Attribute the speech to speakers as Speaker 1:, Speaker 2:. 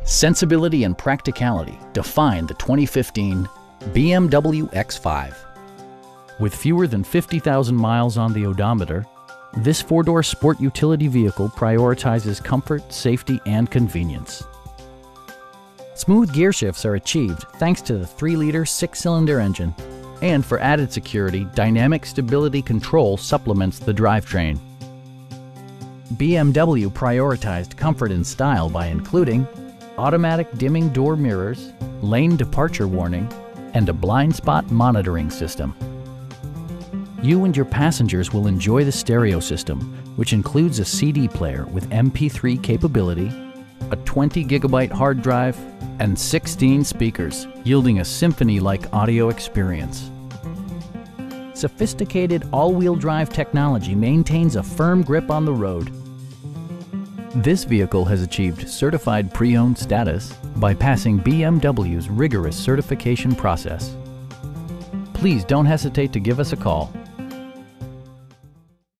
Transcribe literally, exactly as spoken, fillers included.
Speaker 1: Sensibility and practicality define the twenty fifteen B M W X five. With fewer than fifty thousand miles on the odometer, this four-door sport utility vehicle prioritizes comfort, safety, and convenience. Smooth gear shifts are achieved thanks to the three liter six-cylinder engine, and for added security, dynamic stability control supplements the drivetrain. B M W prioritized comfort and style by including automatic dimming door mirrors, lane departure warning, and a blind spot monitoring system. You and your passengers will enjoy the stereo system, which includes a C D player with M P three capability, a twenty gigabyte hard drive, and sixteen speakers, yielding a symphony-like audio experience. Sophisticated all-wheel drive technology maintains a firm grip on the road. This vehicle has achieved certified pre-owned status by passing B M W's rigorous certification process. Please don't hesitate to give us a call.